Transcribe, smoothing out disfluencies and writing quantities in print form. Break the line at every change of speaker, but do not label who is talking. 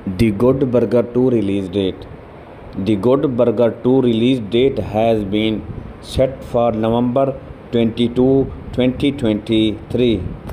The Good Burger 2 release date. The Good Burger 2 release date has been set for November 22, 2023.